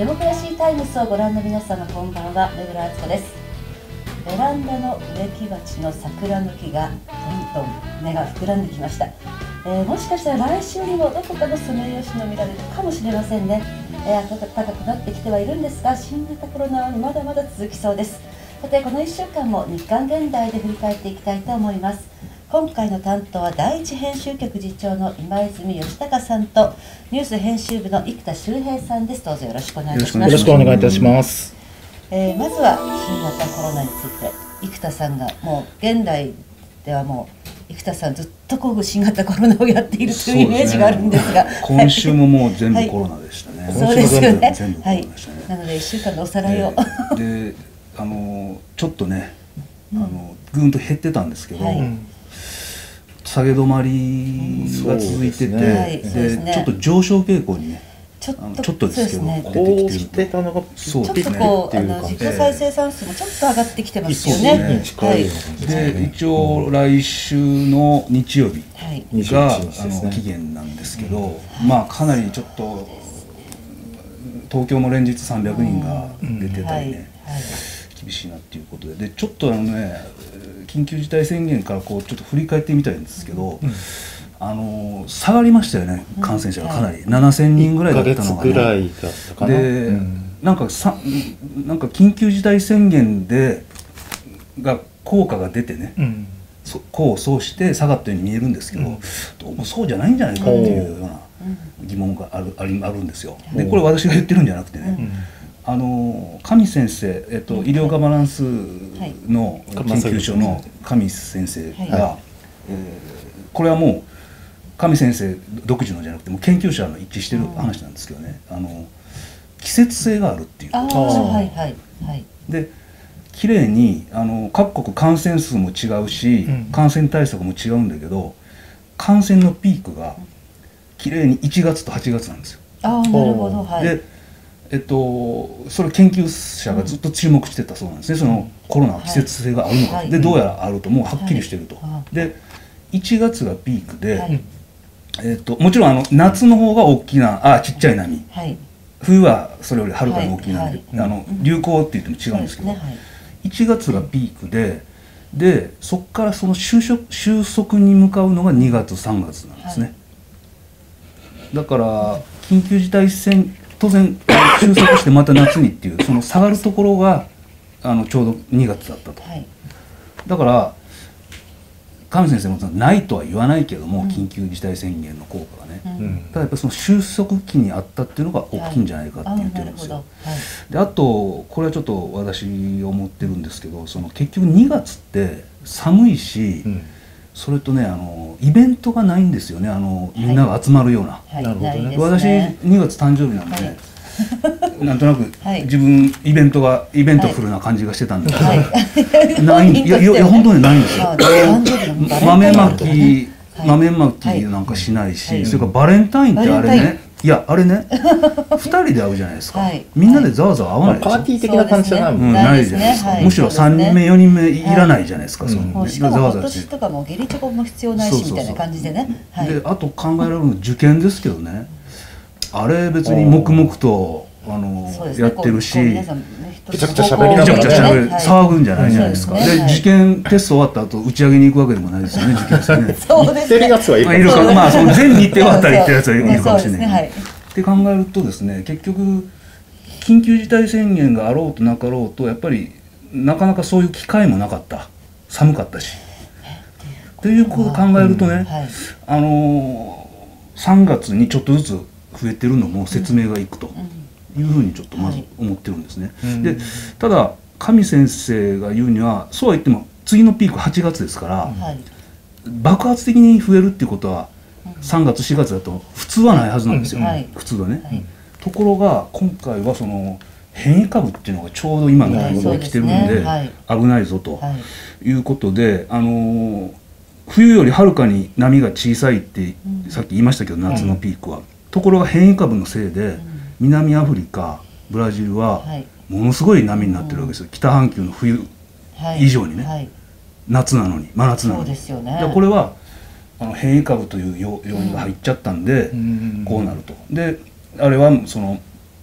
デモクラシータイムスをご覧の皆様、こんばんは。目黒敦子です。ベランダの植木鉢の桜の木がどんどん根が膨らんできました。もしかしたら来週にもどこかのソメイヨシノ見られるかもしれませんね。暖かくなってきてはいるんですが、新型コロナはまだまだ続きそうです。さて、この1週間も日刊現代で振り返っていきたいと思います。今回の担当は第一編集局次長の今泉義孝さんとニュース編集部の生田修平さんです。どうぞよろしくお願いいたします。 よろしくお願いいたします。 まずは新型コロナについて、生田さんがもう現代ではもう生田さんずっと新型コロナをやっているというイメージがあるんですが、 今週ももう全部コロナでしたね。 そうですよね。 全部コロナでしたね。 なので1週間のおさらいを、 でちょっとねぐんと減ってたんですけど、下げ止まりが続いてて、でちょっと上昇傾向にね、ちょっとですけどこうしてたのがちょっとこう実価再生産数もちょっと上がってきてますよね。 で一応来週の日曜日が期限なんですけど、まあかなりちょっと東京も連日300人が出てたりね、厳しいなっていうことで、ちょっと緊急事態宣言からこうちょっと振り返ってみたいんですけど、下がりましたよね、感染者がかなり、7000人ぐらいだったのがね。で、なんか緊急事態宣言が効果が出てね、そうして下がったように見えるんですけど、どうもそうじゃないんじゃないかっていうような疑問があるんですよ。でこれ私が言ってるんじゃなくてね、上先生、医療ガバナンスの研究所の上先生が、これはもう上先生独自のじゃなくても研究者の一致してる話なんですけどね、季節性があるっていうことです。できれいに各国感染数も違うし、感染対策も違うんだけど、感染のピークがきれいに1月と8月なんですよ。 なるほど。でそれ研究者がずっと注目してたそうなんですね。そのコロナは季節性があるのか、でどうやらあると、もうはっきりしてると。で1月がピークで、もちろん夏の方が大きなちっちゃい波、冬はそれよりはるかに大きい波で、流行って言っても違うんですけど、1月がピークでそこからその収束に向かうのが2月3月なんですね。だから緊急事態宣当然収束してまた夏にっていう、その下がるところがちょうど2月だったと。だから上先生もないとは言わないけども、緊急事態宣言の効果がね、ただやっぱりその収束期にあったっていうのが大きいんじゃないかって言ってるんですよ。であとこれはちょっと私思ってるんですけど、その結局2月って寒いし、それとねイベントがないんですよね、みんなが集まるような。私2月誕生日なんで、なんとなく自分イベントフルな感じがしてたんですけど、ない、いや本当にないんですよ。豆まきなんかしないし、それからバレンタインってあれね、あれね2人で会うじゃないですか。みんなでざわざわ会わないでしょ。 パーティー的な感じじゃないもんね。 ないじゃないですか。むしろ3人目4人目いらないじゃないですか。 しかも今年とかも下痢チョコも必要ないしみたいな感じでね。 であと考えられるのは受験ですけどね、あれ別に黙々とやってるし、めちゃくちゃ喋る騒ぐんじゃないじゃないですか。で受験テスト終わった後打ち上げに行くわけでもないですよね、受験生ね。 そうですね。 行ってるやつはいるか、まあその全日程終わったりってやつはいるかもしれない。って考えるとですね、結局緊急事態宣言があろうとなかろうと、やっぱりなかなかそういう機会もなかった、寒かったしということを考えるとね、3月にちょっとずつ増えてるのも説明がいくというふうにちょっとまず思ってるんですね。でただ上先生が言うには、そうは言っても次のピーク8月ですから、爆発的に増えるっていうことは3月4月だと普通はないはずなんですよ、普通はね。ところが今回はその変異株っていうのがちょうど今のタイミングで来てるんで、危ないぞということで、冬よりはるかに波が小さいってさっき言いましたけど、夏のピークは。ところが変異株のせいで南アフリカ、ブラジルはものすごい波になってるわけですよ。北半球の冬以上にね、夏なのに、真夏なのに。これは変異株という要因が入っちゃったんで、こうなると。であれはその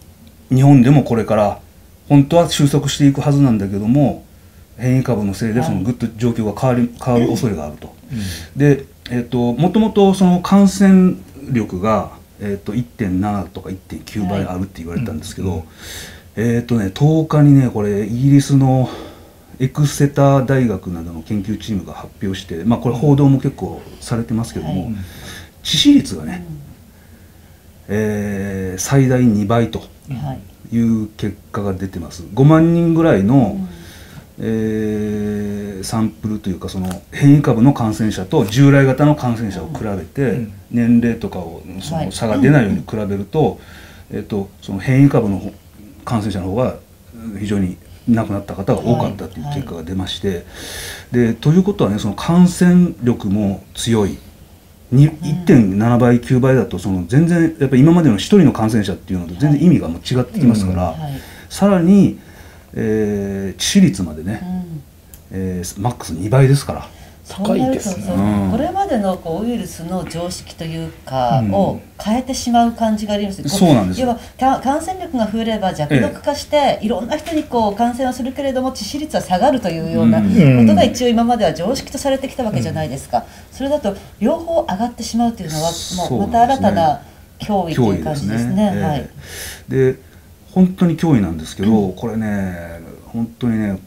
日本でもこれから本当は収束していくはずなんだけども、変異株のせいでそのぐっと状況が変わる恐れがあると。で、もともとその感染力が、1.7 とか 1.9 倍あるって言われたんですけど、10日にねこれイギリスのエクセター大学などの研究チームが発表して、まあ、これ報道も結構されてますけども、致死率がね、最大2倍という結果が出てます。5万人ぐらいの、サンプルというかその変異株の感染者と従来型の感染者を比べて、年齢とかをその差が出ないように比べると、その変異株の感染者の方が非常に亡くなった方が多かったという結果が出まして、でということはね、その感染力も強い。1.7 倍9倍だとその全然やっぱり今までの1人の感染者っていうのと全然意味がもう違ってきますから、さらに、致死率までね、マックス2倍ですから。 高いですね。 これまでのウイルスの常識というかを変えてしまう感じがあります。 そうなんですよ。 要は感染力が増えれば弱毒化して、いろんな人に感染をするけれども致死率は下がるというようなことが一応今までは常識とされてきたわけじゃないですか。それだと両方上がってしまうというのはもうまた新たな脅威という感じですね。 で本当に脅威なんですけど、これね本当にね、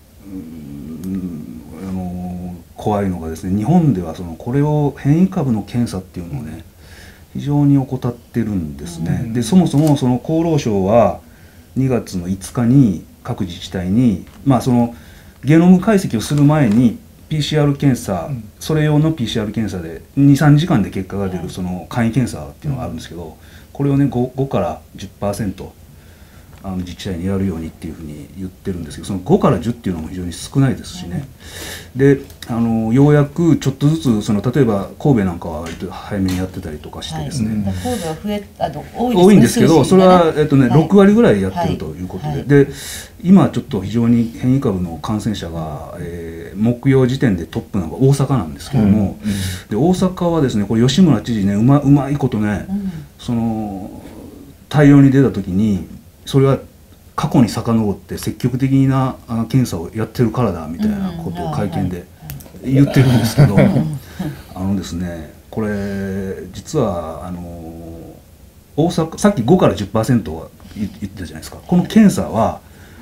怖いのがですね、日本ではこれを変異株の検査っていうのをね非常に怠ってるんですね。でそもそもその厚労省は2月の5日に各自治体に、まあ、そのゲノム解析をする前に PCR 検査、それ用の PCR 検査で 2,3 時間で結果が出るその簡易検査っていうのがあるんですけど、これをね 5から 10% 自治体にやるようにっていうふうに言ってるんですけど、その5から10っていうのも非常に少ないですしね。でようやくちょっとずつ例えば神戸なんかは割と早めにやってたりとかしてですね、 神戸は多いんですけど、それは、6割ぐらいやってるということで、で今ちょっと非常に変異株の感染者が、木曜時点でトップなのが大阪なんですけども、で大阪はですねこれ吉村知事ねうまいことね、その対応に出た時にそれは過去に遡って積極的な検査をやってるからだみたいなことを会見で言ってるんですけど、ですねこれ実は大阪さっき5から 10% は言ってたじゃないですか。この検査は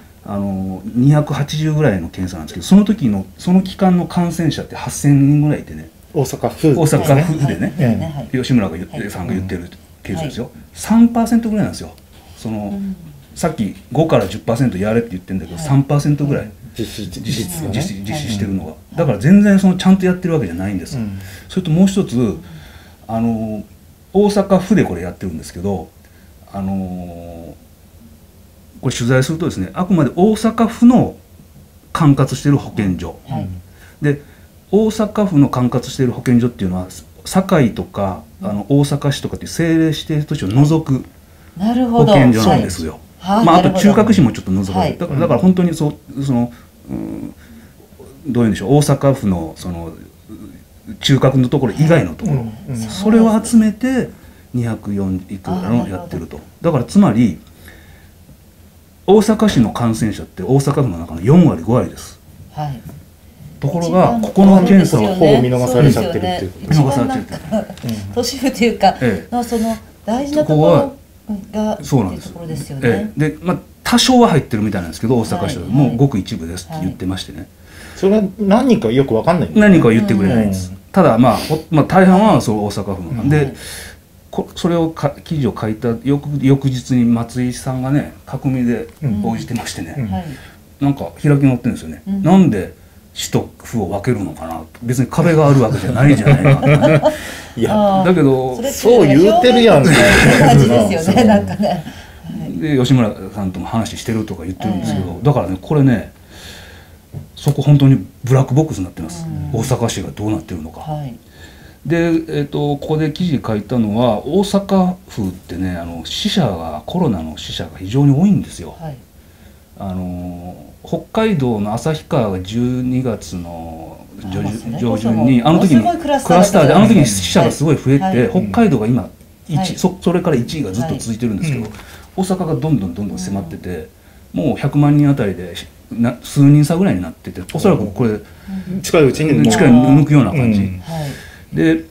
280ぐらいの検査なんですけど、その期間の感染者って8,000人ぐらいいてね、 大阪府でね、 吉村さんが言ってるケースですよ、3% ぐらいなんですよ。さっき5から 10% やれって言ってるんだけど、3% ぐらい実施してるのが、だから全然ちゃんとやってるわけじゃないんです。それともう一つ大阪府でこれやってるんですけど、これ取材するとですね、あくまで大阪府の管轄している保健所、で大阪府の管轄している保健所っていうのは堺とか大阪市とかっていう政令指定都市を除く保健所なんですよ。あと中核市もちょっと除かれて、だから本当にどういうんでしょう、大阪府の中核のところ以外のところ、それを集めて204いくらのやってると。だからつまり大阪市の感染者って大阪府の中の4割5割です。ところがここの検査はほぼ見逃されちゃってるっていうことですね。 見逃されちゃってる。都市部というかその大事なところがそうなんです。 で、多少は入ってるみたいなんですけど、大阪市はもうごく一部ですって言ってましてね。 それは何人かよく分かんない。 何人かは言ってくれないんです。ただ大半は大阪府なんで、それを記事を書いた翌日に松井さんがね囲みで応じてましてね、なんか開き直ってるんですよね。なんで市と府を分けるのかな、別に壁があるわけじゃないじゃないかいやだけどそう言うてるやんね感じですよね、なんかね。 で吉村さんとも話してるとか言ってるんですけど、だからねこれねそこ本当にブラックボックスになってます、大阪市がどうなってるのか。で、ここで記事書いたのは大阪府ってねコロナの死者が非常に多いんですよ。北海道の旭川が12月の上旬にあの時にクラスターで死者がすごい増えて、北海道が今それから1位がずっと続いてるんですけど、 大阪がどんどん迫ってて、もう100万人あたりで数人差ぐらいになってて、おそらくこれ近いうちに抜くような感じ、で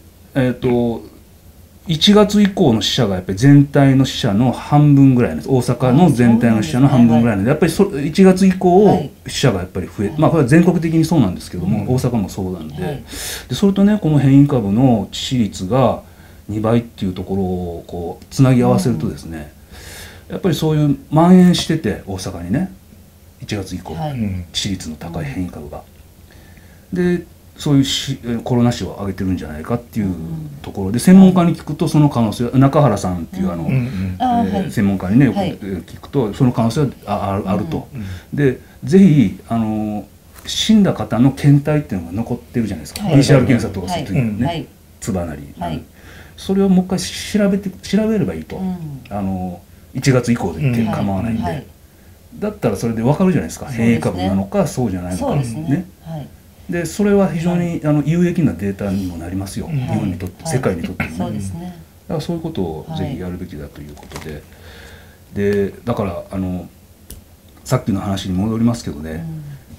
1月以降の死者がやっぱり全体の死者の半分ぐらいです。大阪の全体の死者の半分ぐらいなので、やっぱり1月以降死者がやっぱり増え、これは全国的にそうなんですけども、大阪もそうなんで、それとね、この変異株の致死率が2倍っていうところをこうつなぎ合わせるとですね、やっぱりそういう蔓延してて、大阪にね1月以降、致死率の高い変異株が、でそういうコロナ死を上げてるんじゃないかっていうところで、専門家に聞くとその可能性、中原さんっていう専門家にねよく聞くとその可能性はあると。でぜひ死んだ方の検体っていうのが残ってるじゃないですか、PCR 検査とかするときにね、つばなり、それをもう一回調べればいいと、1月以降で構わないんで、だったらそれで分かるじゃないですか、変異株なのかそうじゃないのかね。でそれは非常に有益なデータにもなりますよ、日本にとって、世界にとってもね。だからそういうことをぜひやるべきだということで、だからさっきの話に戻りますけどね、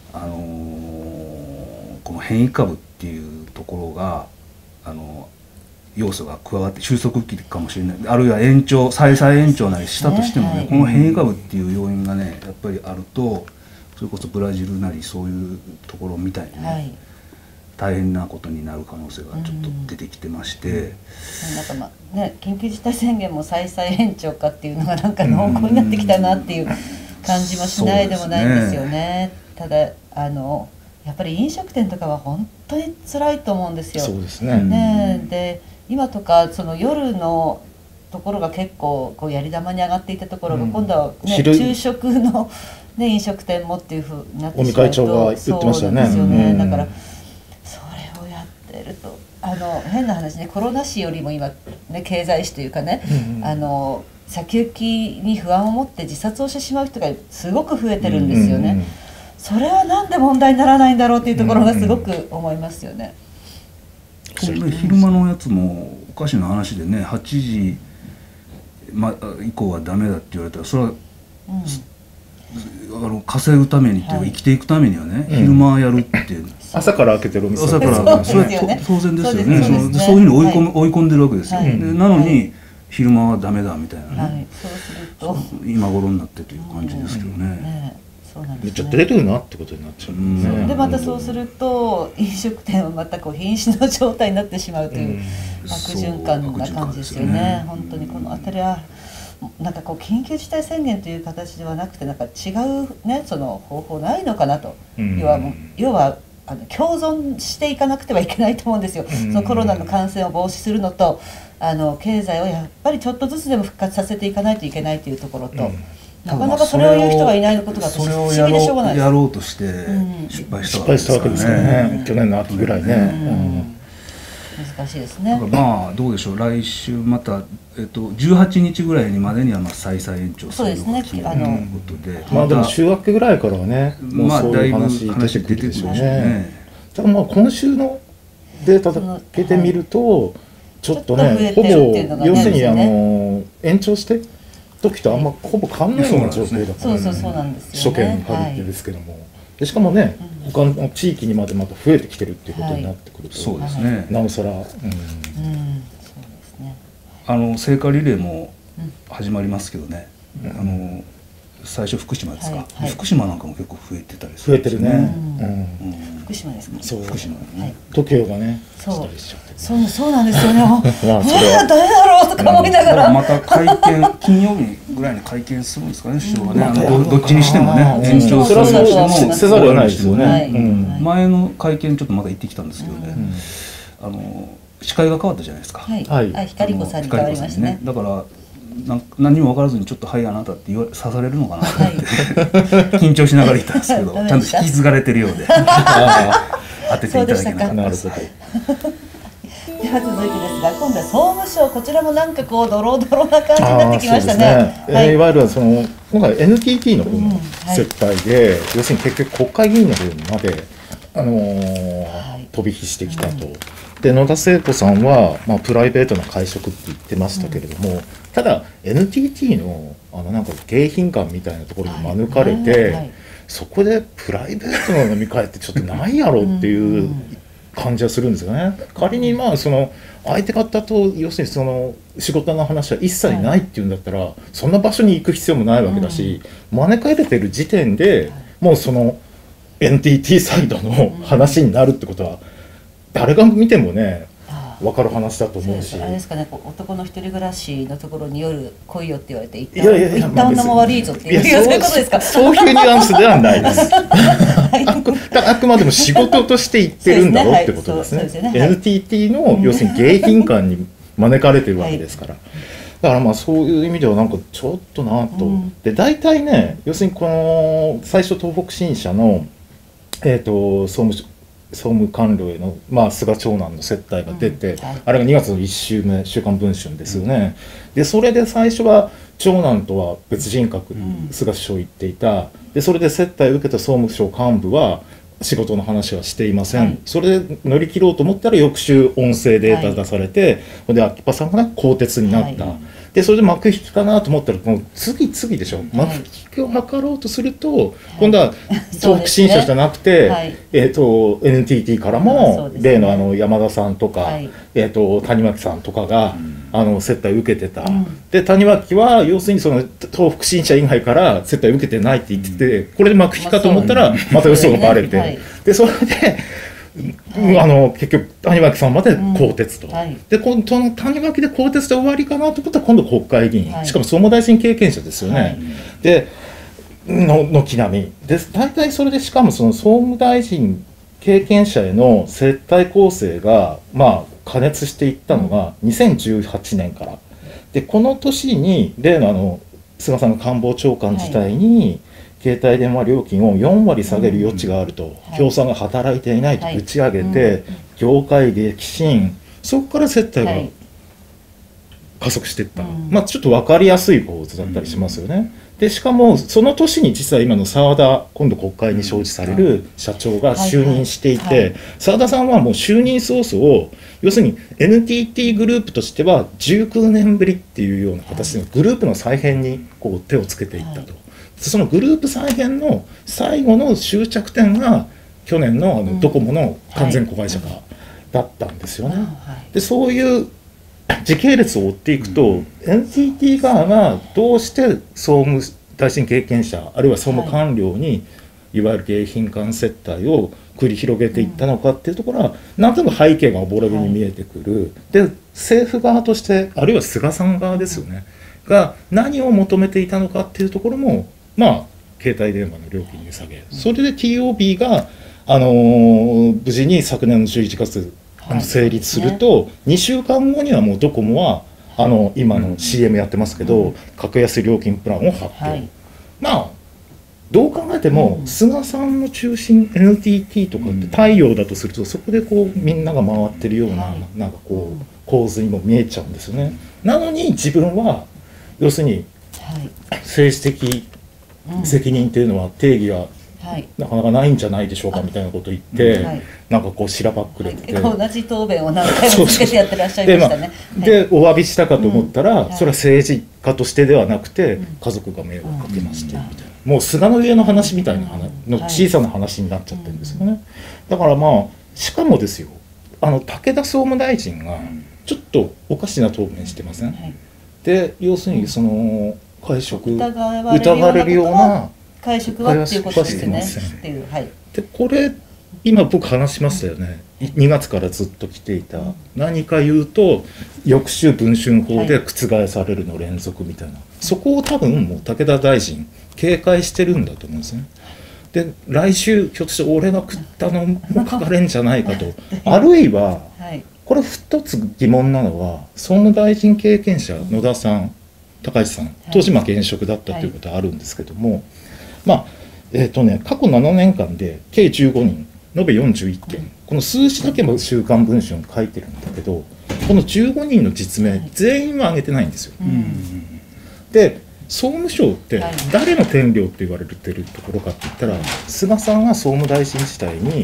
この変異株っていうところが要素が加わって収束期かもしれない、あるいは再々延長なりしたとしてもね、この変異株っていう要因がねやっぱりあると、それこそブラジルなりそういうところみたいにね、大変なことになる可能性がちょっと出てきてまして、 なんか緊急事態宣言も再々延長かっていうのがなんか濃厚になってきたなっていう感じもしないでもないんですよね。ただやっぱり飲食店とかは本当に辛いと思うんですよ。 そうですね。 で今とかその夜のところが結構こうやり玉に上がっていたところが、今度はね昼食のね飲食店もっていうふうになってしまうと、尾身会長が言ってましたよね。そうですよね。だからそれをやってると変な話ね、コロナ死よりも今ね経済死というかね、先行きに不安を持って自殺をしてしまう人がすごく増えてるんですよね。それはなんで問題にならないんだろうっていうところがすごく思いますよね。 昼間のやつもおかしな話でね、8時以降はダメだって言われたら、それは、稼ぐためにっていうか、生きていくためにはね、昼間やるって朝から開けてるお店、 朝から開けてそれは当然ですよね。そういうふうに追い込んでるわけですよ。なのに昼間はダメだみたいなね、 そうすると今頃になってという感じですけどね。 めっちゃ出るなってことになっちゃうね。 でまたそうすると飲食店はまたこう瀕死の状態になってしまうという悪循環な感じですよね。本当にこの辺りはなんかこう緊急事態宣言という形ではなくて、なんか違うねその方法ないのかなと、要は共存していかなくてはいけないと思うんですよ。そのコロナの感染を防止するのと経済をやっぱりちょっとずつでも復活させていかないといけないというところと。なかなかそれを言う人がいないことが私不思議でしょうがないです。 やろうとして失敗したわけですからね。去年の秋ぐらいね。 難しいですね。 まあどうでしょう、来週また18日ぐらいにまでには再々延長するということで、 まあでも週明けぐらいからはね、もうそういう話出てくるでしょうね。ただまあ今週のデータだけで見るとちょっとね、ほぼ要するに延長して時とあんまほぼ変わんないような状況だから、 そうなんですよね。 首都圏に限ってですけども、でしかもね、他の地域にまでまた増えてきてるっていうことになってくると、 そうですね。 なおさら、 聖火リレーも始まりますけどね。最初福島ですか。福島なんかも結構増えてたりする。 増えてるね。 福島ですか。 そう福島ね。 TOKIOがね。 そうなんですよね。誰だろうとか思いながら。 また金曜日ぐらいに会見するんですかね、首相がね。どっちにしてもね、延長するにしてもせざるを得ないですよね。 前の会見ちょっとまだ行ってきたんですけどね。司会が変わったじゃないですか。 光子さんに変わりましたね。 だから何も分からずにちょっとはいあなたって刺されるのかなと思って緊張しながら言ったんですけど、ちゃんと引き継がれてるようで当てていただけなかった。 なるほど。 では続いてですが、今度は総務省、こちらもなんかこうドロドロな感じになってきましたね。 いわゆる今回 NTT の方の接待で、要するに結局国会議員の方にまで飛び火してきたと。で野田聖子さんは、プライベートな会食って言ってましたけれども、ただ NTT のなんか迎賓館みたいなところに免れて、そこでプライベートの飲み会ってちょっとないやろっていう感じはするんですよね。仮にその相手方と要するにその仕事の話は一切ないっていうんだったら、そんな場所に行く必要もないわけだし、招かれてる時点でもうその NTT サイドの話になるってことは誰が見てもね分かる話だと思うし、 あれですかね、男の一人暮らしのところに夜来いよって言われて一旦女も悪いぞっていうそういうことですか。 そういうニュアンスではないですあくまでも仕事として行ってるんだろうってことですね。NTT の要するに迎賓館に招かれてるわけですから、だからそういう意味ではなんかちょっとなと、で大体ね、要するにこの最初東北新社の総務官僚への、菅長男の接待が出て、あれが2月の1週目、週刊文春ですよね。でそれで最初は長男とは別人格に菅首相言っていた。でそれで接待を受けた総務省幹部は仕事の話はしていません、それで乗り切ろうと思ったら翌週音声データ出されて、で秋葉さんが更迭になった、でそれで幕引きかなと思ったらもう次々でしょ、幕引きを図ろうとすると、今度は東北新社じゃなくて、NTT からも例の山田さんとか、谷脇さんとかが接待を受けてた、で谷脇は要するにその東北新社以外から接待を受けてないって言ってて、これで幕引きかと思ったらまた嘘がバレて、でそれで結局谷脇さんまで更迭と、でこの谷脇で更迭で終わりかなと思ったら今度国会議員、しかも総務大臣経験者ですよね、で軒並みで大体それで、しかもその総務大臣経験者への接待構成が過熱していったのが2018年からで、この年に例の菅さんが官房長官自体に、携帯電話料金を4割下げる余地があると、協賛が働いていないと打ち上げて、業界激震、そこから接待が加速していった、ちょっと分かりやすい構図だったりしますよね。でしかもその年に実は今の澤田、今度国会に招致される社長が就任していて、澤田さんはもう就任早々、要するに NTT グループとしては19年ぶりっていうような形でグループの再編に手をつけていったと。そのグループ再編の最後の終着点が去年のドコモの完全子会社化だったんですよね。でそういう時系列を追っていくと、NTT 側がどうして総務大臣経験者あるいは総務官僚にいわゆる迎賓館接待を繰り広げていったのかっていうところはなんとなく背景がおぼろげに見えてくる。で政府側としてあるいは菅さん側ですよねが何を求めていたのかっていうところも携帯電話の料金値下げ、それで TOB が、無事に昨年の11月成立すると、2週間後にはもうドコモは今の CM やってますけど、格安料金プランを発表、どう考えても、菅さんの中心 NTT とかって太陽だとすると、そこでみんなが回ってるような、なんか構図にも見えちゃうんですよね。なのに自分は要するに政治的責任っていうのは定義がなかなかないんじゃないでしょうかみたいなことを言って、なんかしらばっくれて同じ答弁を何回も続けてやってらっしゃいましたね。 でお詫びしたかと思ったら、それは政治家としてではなくて、家族が迷惑かけましてみたいな、もう菅の家の話みたいなの小さな話になっちゃってるんですよね。だからしかもですよ、武田総務大臣がちょっとおかしな答弁してません、で要するにその会食疑われるような会食はっていうことですね。 でこれ今僕話しましたよね、2月からずっと来ていた、何か言うと翌週文春法で覆されるの連続みたいな、そこを多分もう武田大臣警戒してるんだと思うんですね。で来週ひょっとして俺が食ったのも書かれんじゃないかとあるいは、これ一つ疑問なのは、総務大臣経験者野田さん高市さん当時現職だったということはあるんですけども、過去7年間で計15人延べ41件、この数字だけも週刊文春書いてるんだけど、この15人の実名全員は挙げてないんですよ。で総務省って誰の天領って言われてるところかって言ったら、菅さんが総務大臣時代に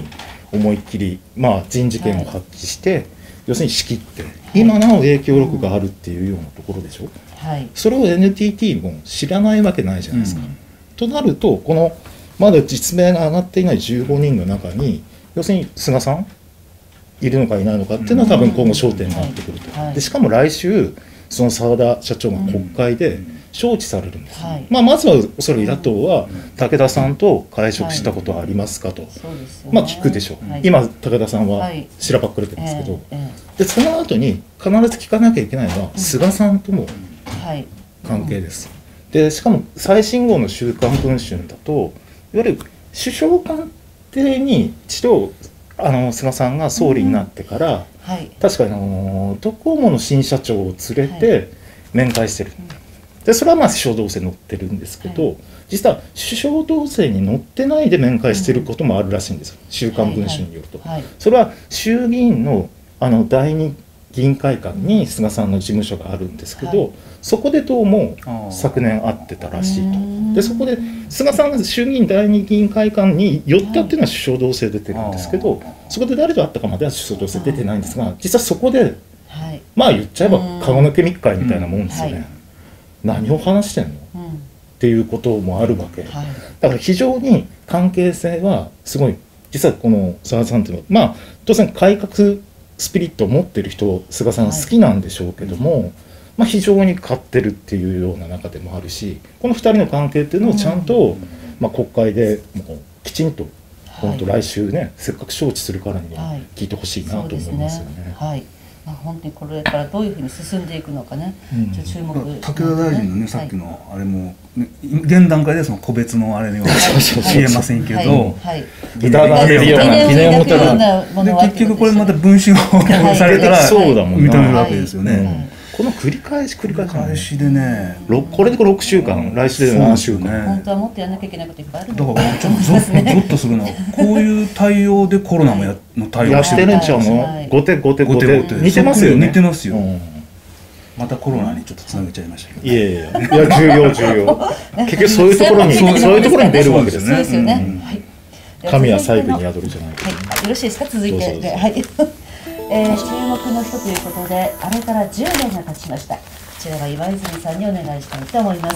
思いっきり、人事権を発揮して、要するに仕切って、今なお影響力があるっていうようなところでしょ。それを NTT も知らないわけないじゃないですか。となると、このまだ実名が上がっていない15人の中に、要するに菅さんいるのかいないのかっていうのは多分今後焦点になってくると。でしかも来週その澤田社長が国会で招致されるんです。まずはおそらく野党は武田さんと会食したことはありますかと、聞くでしょう。今武田さんはしらばっくれてますけど、でその後に必ず聞かなきゃいけないのは菅さんとの関係です。でしかも最新号の「週刊文春」だといわゆる首相官邸に一度菅さんが総理になってから、確かにドコモの新社長を連れて面会してる。でそれは首相同棲に載ってるんですけど、実は首相同棲に載ってないで面会してることもあるらしいんですよ、週刊文春によると。それは衆議院の第二議員会館に菅さんの事務所があるんですけど、そこでどうも昨年会ってたらしいと。でそこで菅さんが衆議院第二議員会館に寄ったっていうのは首相同棲出てるんですけど、そこで誰と会ったかまでは首相同棲出てないんですが、実はそこで言っちゃえば顔抜け密会みたいなもんですよね。何を話してんのっていうこともあるわけだから非常に関係性はすごい。実はこの菅さんというのは当然改革スピリットを持ってる人菅さん好きなんでしょうけども、非常に勝ってるっていうような中でもあるし、この2人の関係っていうのをちゃんと、国会でもうきちんと本当来週ね、せっかく招致するからには聞いてほしいなと思いますよね。 本当にこれからどういうふうに進んでいくのかね、注目。 武田大臣のね、さっきのあれも、現段階でその個別のあれには言えませんけど、 疑念を持たない。結局これまた文春をされたら認めるわけですよね。 この繰り返しでね、 これで6週間、来週で7週間、 本当はもっとやらなきゃいけないこといっぱいあるだからちょっとゾッとするのは、こういう対応でコロナもの対応してるんちゃうの。後手似てますよね。 似てますよ。またコロナにちょっとつなげちゃいましたけど。 いや重要。結局そういうところに出るわけですね。 そうですよね。 神は細部に宿るじゃない。 よろしいですか、続いて。注目の人ということで、あれから10年が経ちました。こちらは岩泉さんにお願いしたいと思います。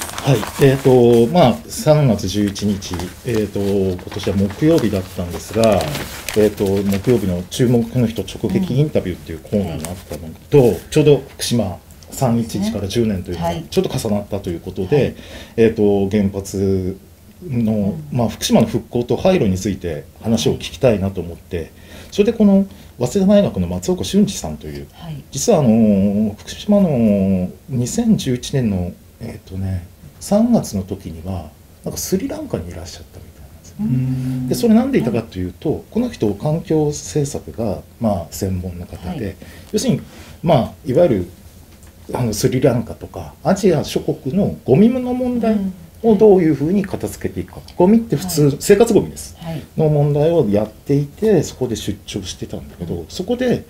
3月11日、今年は木曜日だったんですが、木曜日の注目の人直撃インタビューっていうコーナーがあったのと、ちょうど福島311から10年というのがちょっと重なったということで、原発の、福島の復興と廃炉について話を聞きたいなと思って、それでこの早稲田大学の松岡俊二さんという、実は福島の2011年の3月の時にはなんかスリランカにいらっしゃったみたいなんですよ。でそれ何でいたかというと、この人環境政策が専門の方で、要するにいわゆるスリランカとかアジア諸国のゴミの問題をどういうふうに片付けていくか。ゴミって普通、生活ゴミです、の問題をやっていて、そこで出張してたんだけど、そこで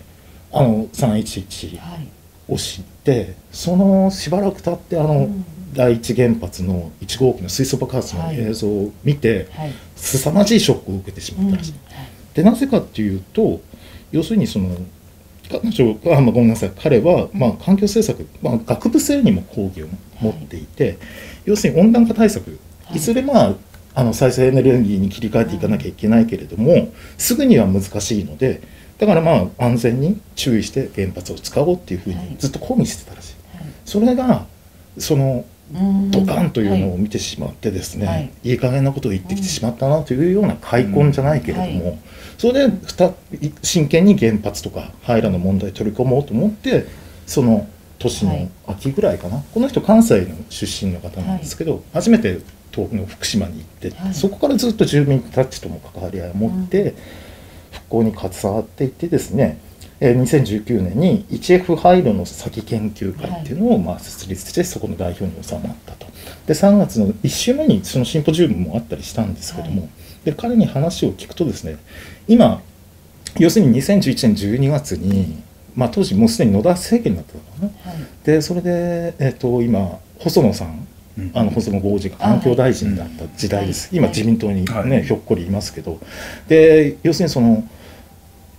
311を知って、そのしばらく経って第一原発の1号機の水素爆発の映像を見て、凄まじいショックを受けてしまったらしい。でなぜかっていうと、要するにそのごめんなさい、彼は環境政策、学部生にも講義を持っていて、要するに温暖化対策、いずれ再生エネルギーに切り替えていかなきゃいけないけれども、すぐには難しいので、だから安全に注意して原発を使おうっていうふうにずっと抗議してたらしい。それがそのドカンというのを見てしまってですね、いい加減なことを言ってきてしまったなというような開墾じゃないけれども、それで真剣に原発とか廃炉の問題を取り込もうと思って、その年の秋ぐらいかな、この人関西の出身の方なんですけど、初めて東北の福島に行って、そこからずっと住民たちとも関わり合いを持って復興に携わっていってですね、2019年に 1F 廃炉の先研究会っていうのを設立して、そこの代表に収まったと。で3月の1週目にそのシンポジウムもあったりしたんですけども、で彼に話を聞くとですね、今要するに2011年12月に、当時もうすでに野田政権になってたのかな、でそれで、今細野さん、細野豪次が環境大臣だった時代です。今自民党にひょっこりいますけど、で要するにその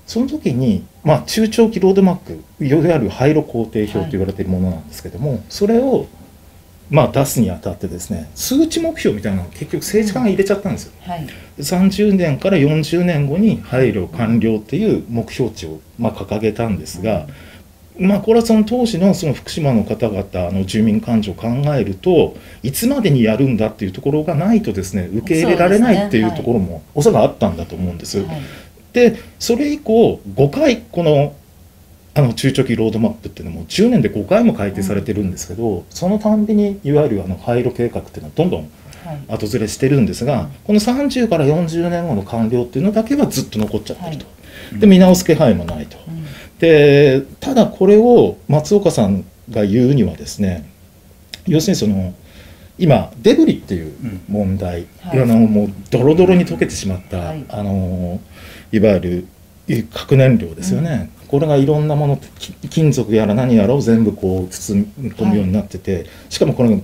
その時に、中長期ロードマップ、いわゆる廃炉工程表と言われているものなんですけども、それを出すにあたってですね、数値目標みたいなのを結局政治家が入れちゃったんですよ。30年から40年後に廃炉完了っていう目標値を掲げたんですが、これはその当時のその福島の方々の住民感情を考えると、いつまでにやるんだっていうところがないとですね、受け入れられないっていうところもおそらくあったんだと思うんです。でそれ以降5回この中長期ロードマップっていうのも10年で5回も改定されてるんですけど、そのたんびにいわゆる廃炉計画っていうのはどんどん後ずれしてるんですが、この30から40年後の完了っていうのだけはずっと残っちゃってると。で見直す気配もないと。でただこれを松岡さんが言うにはですね、要するにその今デブリっていう問題、もうドロドロに溶けてしまった、いわゆる核燃料ですよね、これがいろんなもの、金属やら何やらを全部こう包み込むようになってて、しかもこれ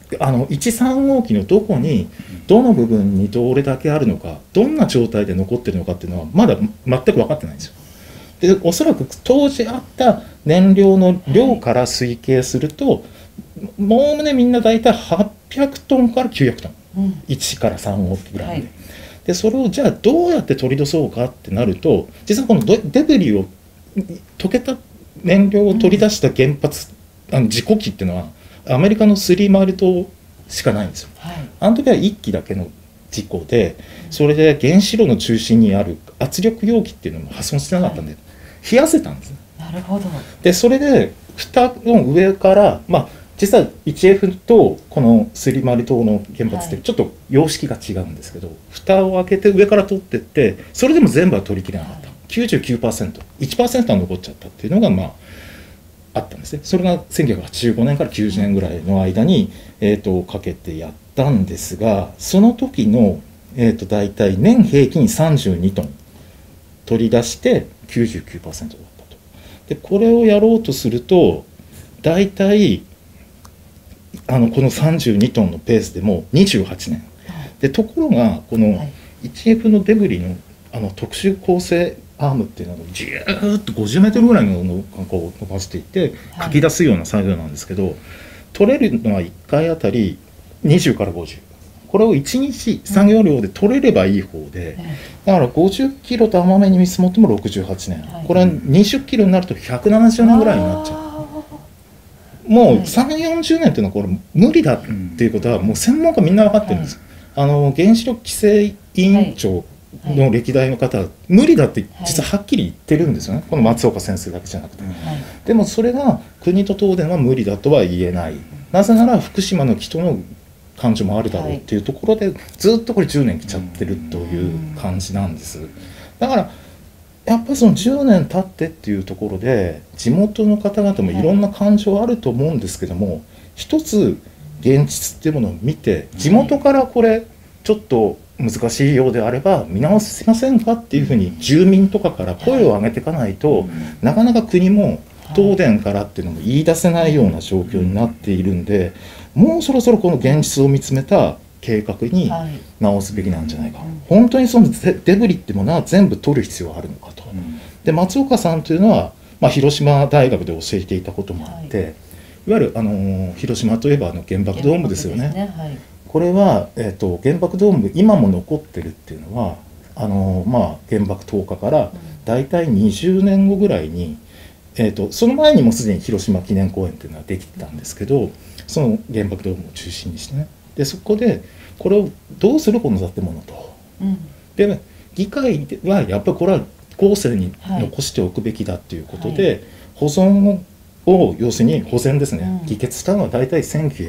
1,3号機のどこにどの部分にどれだけあるのか、どんな状態で残ってるのかっていうのはまだ全く分かってないんですよ。でおそらく当時あった燃料の量から推計すると、もうねみんな大体800トンから900トン、1から3号機ぐらいで、でそれをじゃあどうやって取り出そうかってなると、実はこのデブリを溶けた燃料を取り出した原発、事故機っていうのはアメリカの302しかないんですよ。あの時は1機だけの事故で、それで原子炉の中心にある圧力容器っていうのも破損してなかったんで、冷やせたんですね。 なるほど。 でそれで蓋の上から、実は 1F とこの302の原発ってちょっと様式が違うんですけど、蓋を開けて上から取ってって、それでも全部は取りきれなかった、99%、1% は残っちゃったっていうのがあったんですね。それが1985年から90年ぐらいの間に、かけてやったんですが、その時の、大体年平均32トン取り出して99% だったと。でこれをやろうとすると大体この32トンのペースでも28年で、ところがこの 1F のデブリの特殊構成アームっていうのをジューッと50メートルぐらいのこう伸ばしていって書き出すような作業なんですけど、取れるのは1回あたり20から50、これを1日作業量で取れればいい方で、だから50キロと甘めに見積もっても68年、これは20キロになると170年ぐらいになっちゃう。もう3、40年っていうのはこれ無理だっていうことはもう専門家みんな分かってるんです。原子力規制委員長の歴代の方は無理だって実ははっきり言ってるんですよね、この松岡先生だけじゃなくて。でもそれが国と東電は無理だとは言えない。なぜなら福島の人の感情もあるだろうっていうところでずっとこれ10年来ちゃってるという感じなんです。だからやっぱりその10年経ってっていうところで地元の方々もいろんな感情あると思うんですけども、一つ現実っていうものを見て、地元からこれちょっと難しいようであれば見直せませんかっていうふうに住民とかから声を上げていかないと、なかなか国も東電からっていうのも言い出せないような状況になっているんで、もうそろそろこの現実を見つめた計画に直すべきなんじゃないか、本当にそのデブリっていうものは全部取る必要があるのかと。で松岡さんというのは、広島大学で教えていたこともあって、いわゆる広島といえば原爆ドームですよね。これは、原爆ドーム今も残ってるっていうのは原爆投下からだいたい20年後ぐらいに、その前にもすでに広島記念公園っていうのはできてたんですけど、その原爆ドームを中心にしてね、でそこでこれをどうするこの建物と、で議会ではやっぱりこれは後世に残しておくべきだっていうことで、保存を要するに保全ですね、議決したのは大体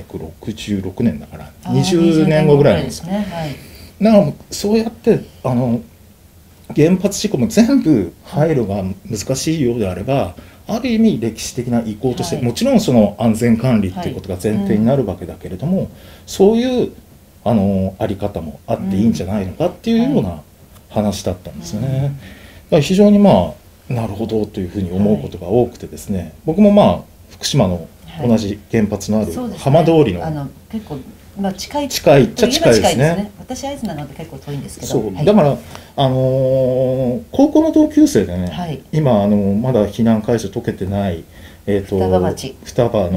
1966年だから20年後ぐらいなんですよ。だからそうやって原発事故も全部廃炉が難しいようであれば、ある意味歴史的な意向として、もちろんその安全管理っていうことが前提になるわけだけれども、そういうあり方もあっていいんじゃないのかっていうような話だったんですよね。だから非常になるほどというふうに思うことが多くてですね、僕も福島の同じ原発のある浜通りの、 結構近いっちゃ近いですね。 私会津なので結構遠いんですけど、 そうだから高校の同級生でね、今まだ避難解除解けてない双葉町、 双葉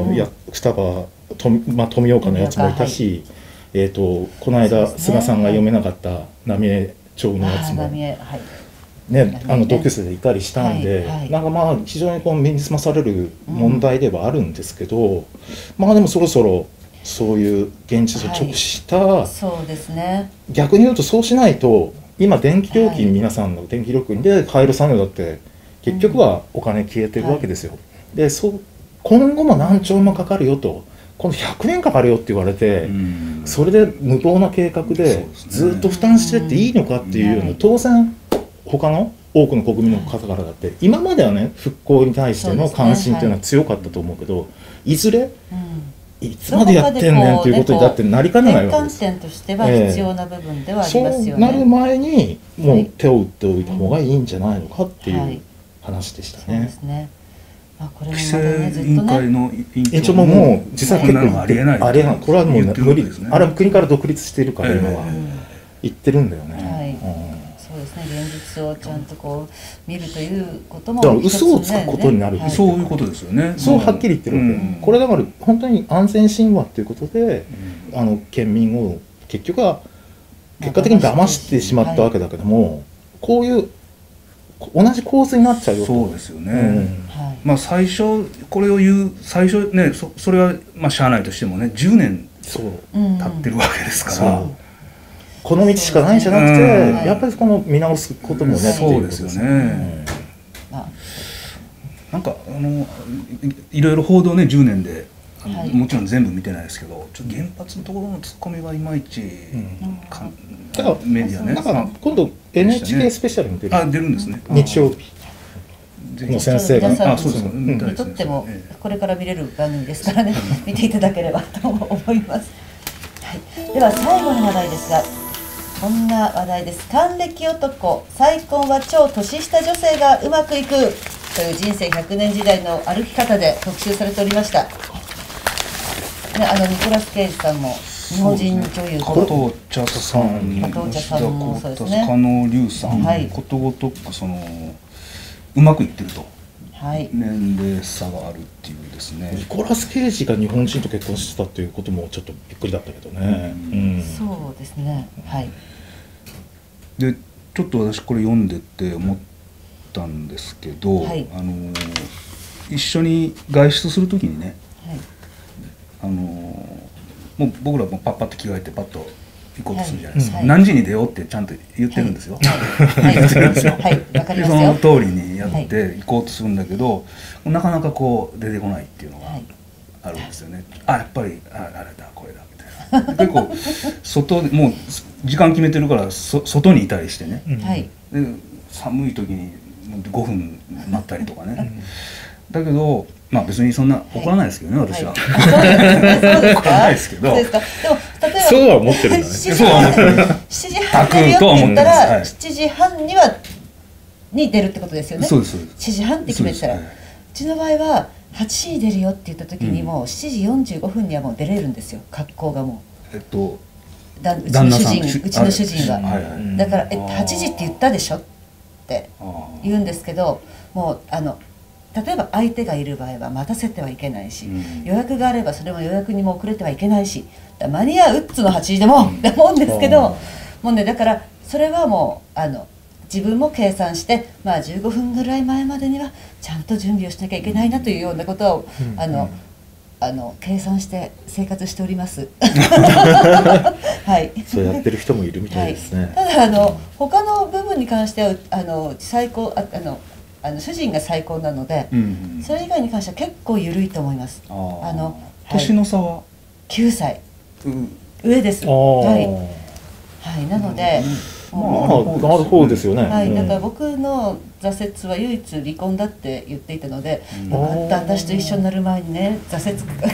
富岡のやつもいたし、この間菅さんが読めなかった浪江町のやつもね、同級生でいたりしたんで、なんか非常に目につまされる問題ではあるんですけど、でもそろそろそういう現実を直視した、 そうですね、 逆に言うとそうしないと今電気料金、皆さんの電気料金で廃炉作業だって結局はお金消えてるわけですよ。で今後も何兆もかかるよと、この100年かかるよって言われて、それで無謀な計画でずっと負担してっていいのかっていうような、当然他の多くの国民の方からだって今まではね、復興に対しての関心っていうのは強かったと思うけど、いずれいつまでやってんねんということにだってなりかねないわけです。 転換点としては必要な部分ではありますよね。 そうなる前にもう手を打っておいた方がいいんじゃないのかっていう話でしたね。 そうですね。これも規制委員会の委員長ももう実際結構ありえない、 これはもう無理ですね。あれは国から独立しているから今は言ってるんだよね。 そうですね、現実をちゃんと見るということも、 だから嘘をつくことになる、 そういうことですよね。 そうはっきり言ってるわけ。これだから本当に安全神話っていうことで、県民を結局は結果的に騙してしまったわけだけども、こういう同じ構図になっちゃうよと。 そうですよね。最初これを言う最初ね、それはしゃあないとしてもね、10年経ってるわけですから。 この道しかないんじゃなくて、やっぱりこの見直すこともね、 そうですよね。なんかいろいろ報道ね、10年でもちろん全部見てないですけど、原発のところのツッコミはいまいちメディアね。 だから今度 NHK スペシャルに出るんですね。 日曜日の先生がにとってもこれから見れる番組ですからね、見ていただければと思います。では最後の話題ですが、こんな話題です。還暦男再婚は超年下女性がうまくいくという人生100年時代の歩き方で特集されておりました。ニコラス・ケイジさんも日本人女優加藤茶さん、 もそうですね、 加納龍さん、ことごとくうまくいってると、年齢差があるっていうですね。 ニコラス・ケイジが日本人と結婚してたっていうこともちょっとびっくりだったけどね。 そうですね。 でちょっと私これ読んでて思ったんですけど、一緒に外出するときにね、もう僕らもパッと着替えてパッと行こうとするじゃないですか。何時に出ようってちゃんと言ってるんですよ。言ってるんですよ。でその通りにやって行こうとするんだけど、なかなか出てこないっていうのがあるんですよね。やっぱりあれだこれだみたいな。結構外もう時間決めてるから外にいたりしてね。で寒い時に5分待ったりとかね。だけど別にそんな怒らないですけどね、私は。怒らないですけど。 そうですか。でも例えばそうは思ってるんだね。 7時半に出るよって言ったら7時半に出るってことですよね。 そうです。 7時半って決めてたら、うちの場合は8時に出るよって言った時にもう7時45分にはもう出れるんですよ。格好がもう。うちの主人は。だから8時って言ったでしょって言うんですけど、もう例えば相手がいる場合は待たせてはいけないし、予約があればそれも予約にも遅れてはいけないし、間に合うっつの8時でもって思うんですけど、もうね、だからそれはもう自分も計算して、15分ぐらい前までにはちゃんと準備をしなきゃいけないなというようなことを計算して生活しております。 そうやってる人もいるみたいですね。 ただ他の部分に関しては最高主人が最高なので、それ以外に関しては結構緩いと思います。 年の差は 9歳上です。なのでなるほどですよね。 だから僕の挫折は唯一離婚だって言っていたので、私と一緒になる前にね挫折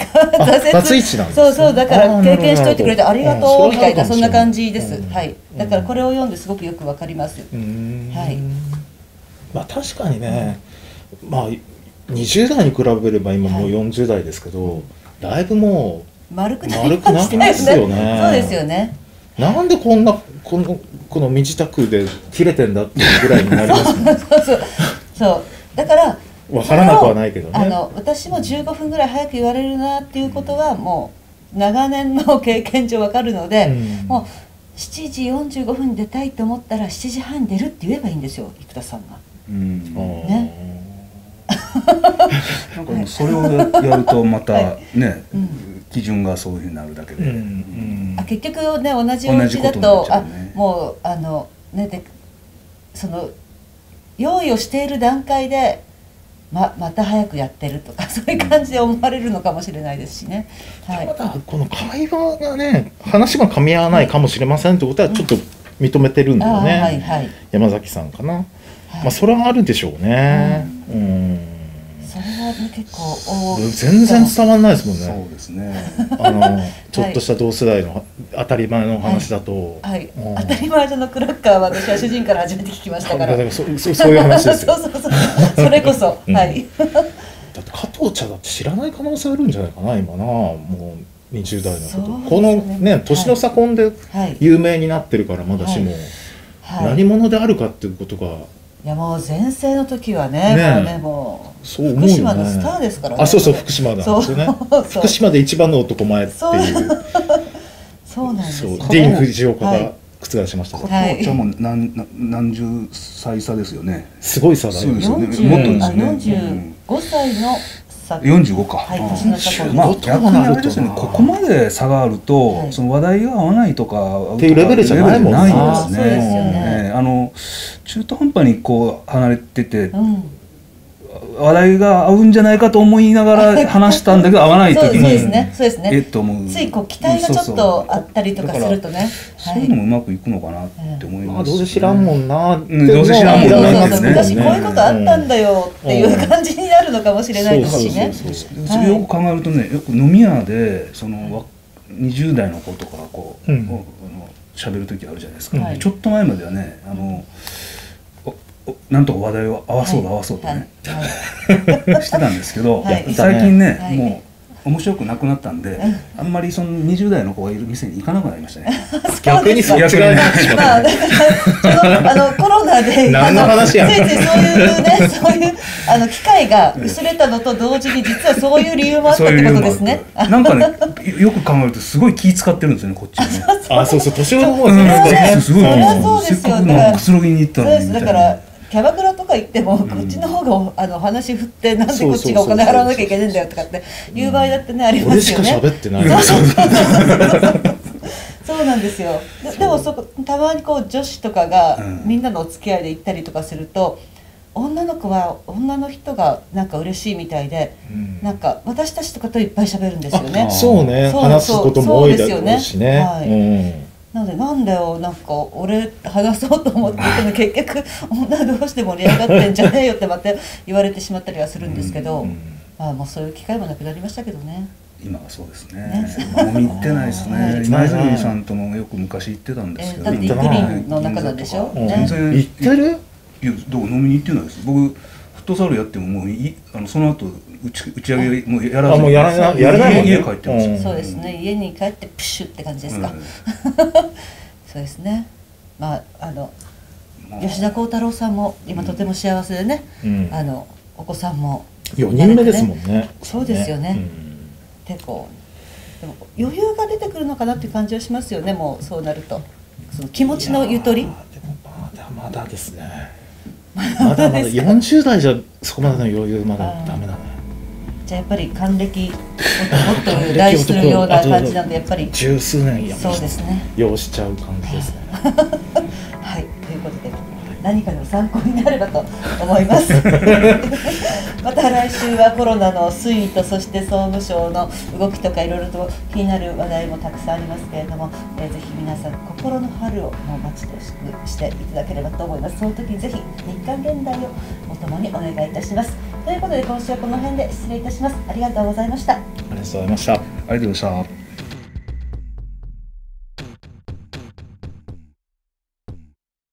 そうだから経験しといてくれてありがとうみたいな、そんな感じです。だからこれを読んですごくよくわかります。 確かにね、 20代に比べれば今もう40代ですけど、だいぶもう丸くなりますよね。そうですよね。 なんでこの身支度で切れてんだっていうぐらいになりますね。 そうだから分からなくはないけどね。 私も15分ぐらい早く言われるなっていうことはもう長年の経験上分かるので、もう7時45分に出たいと思ったら7時半に出るって言えばいいんですよ、生田さんが。ね。 なんかそれをやるとまたね、基準がそういうふうになるだけで、 結局ね、同じお家だともうね、でその用意をしている段階でまた早くやってるとか、そういう感じで思われるのかもしれないですしね。 ただこの会話がね、話が噛み合わないかもしれませんってことはちょっと認めてるんだよね、山崎さんかな。まあそれはあるでしょうね。 それは結構全然伝わらないですもんね。 そうですね。 ちょっとした同世代の当たり前の話だと、 当たり前のクラッカーは私は主人から初めて聞きましたから。 そういう話ですよ。 それこそ、はい。 だって加藤茶だって知らない可能性あるんじゃないかな今な。もう20代のこと、このね年の差婚で有名になってるからまだしも何者であるかっていうことが。 いやもう全盛の時はね、もう福島のスターですからね。 そう福島なんですよね。福島で一番の男前っていう。 そうなんですよね。 ディーン・フジオカが覆しました。 加藤茶も何十歳差ですよね。 すごい差だよね。 45歳の 45か。まあ逆にあれですね、ここまで差があるとその話題が合わないとかっていうレベルじゃないもんね。 そうですよね。 中途半端にこう離れてて話題が合うんじゃないかと思いながら話したんだけど合わない時にそうですね。ついこう期待がちょっとあったりとかするとね、 そういうのもうまくいくのかなって思います。 どうせ知らんもんな。どうせ知らんもんな。 昔こういうことあったんだよっていう感じになるのかもしれないですしね。 それよく考えるとね、よく飲み屋でその20代の子とかこう喋る時あるじゃないですか。ちょっと前まではね、なんとか話題を合わそうとねしてたんですけど、最近ねもう面白くなくなったんで、あんまりその20代の子がいる店に行かなくなりましたね。 逆にそっち側になってしまった。 コロナで何の話や。 そういう機会が薄れたのと同時に実はそういう理由もあったってことですね。 なんかね、よく考えるとすごい気使ってるんですよね、こっちはね。 そう年上の方ね。 すごい。せっかくのくつろぎに行ったのに。 だからキャバクラとか行ってもこっちの方が話振ってなんでこっちがお金払わなきゃいけないんだよとかっていう場合だってねありますよね。 俺しか喋ってない。 そうなんですよ。でもたまにこう女子とかがみんなのお付き合いで行ったりとかすると、女の子は女の人がなんか嬉しいみたいで、なんか私たちとかといっぱい喋るんですよね。 そうね、話すことも多いだろうしね。 なのでなんだよ、なんか俺話そうと思ってても結局女同士で盛り上がってんじゃねえよってまた言われてしまったりはするんですけど、もうそういう機会もなくなりましたけどね。 今はそうですね。飲み行ってないですね。今泉さんともよく昔行ってたんですけど。 だってイクリンの中なんでしょ。 全然行ってる？ いや、どう飲みに行ってないです。僕フットサルやってももうその後打ち上げもうやらずにやらないもんね。 家帰ってます。 そうですね。家に帰ってプシュって感じですか。そうですね。吉田鋼太郎さんも今とても幸せでね、お子さんも 4人目ですもんね。 そうですよね。でも余裕が出てくるのかなっていう感じはしますよね。もうそうなるとその気持ちのゆとり。でもまだですね。まだ40代じゃそこまでの余裕まだダメだね。 じゃあやっぱり還暦もっと大するような感じなんで、やっぱり十数年そうですね。 要しちゃう感じですね。 はい、ということで何かの参考になればと思います。また来週はコロナの推移と、そして総務省の動きとかいろいろと気になる話題もたくさんありますけれども、ぜひ皆さん心の春をもう待ち遠しくしていただければと思います。その時ぜひ日刊現代をお供にお願いいたします。ということで今週はこの辺で失礼いたします。ありがとうございました。 ありがとうございました。 ありがとうございました。